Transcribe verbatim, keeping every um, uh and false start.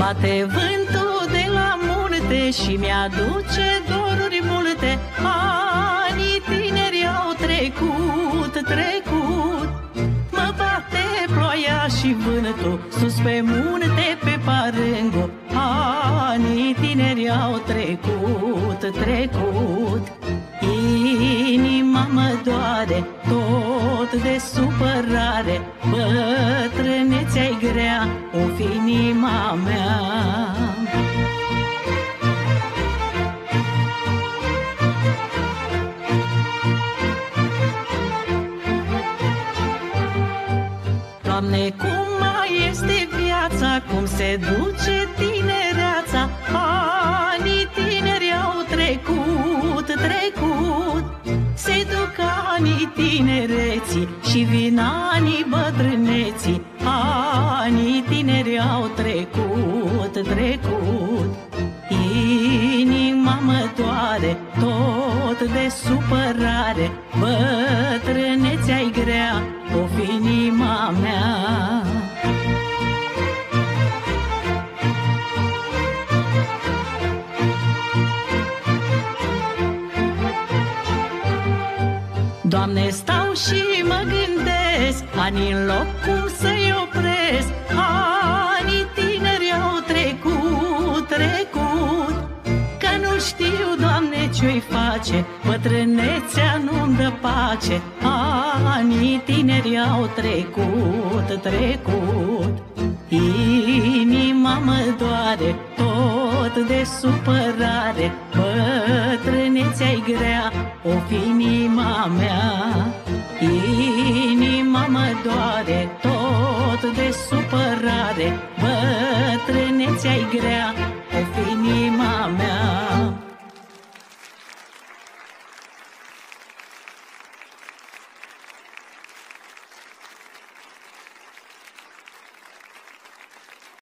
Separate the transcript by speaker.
Speaker 1: Bate vântul de la munte și mi-aduce doruri multe. Anii tineri au trecut, trecut. Mă bate ploaia și vântul sus pe munte, pe Parângu. Anii tineri au trecut, trecut. Inima mă doare tot de supărare. Bătrânețea-i grea, o fi inima mea. Doamne, cum mai este viața, cum se duce tinereața? Anii tineri au trecut, trecut. Se duc anii tinereții și vin anii bătrâneții. Anii tineri au trecut, trecut. Inima mă doare tot de supărare. Bătrânețea-i grea, o fi inima mea. Doamne, stau și mă gândesc, anii în loc cum să-i opresc. Anii tineri au trecut, trecut. Că nu știu, Doamne, ce-o-i face, bătrânețea nu-mi dă pace. Anii tineri au trecut, trecut. Inima mă doare tot de supărare. Bătrânețea-i grea, o fi inima mea. Inima mă doare tot de supărare. Bătrânețea-i grea, o fi inima mea.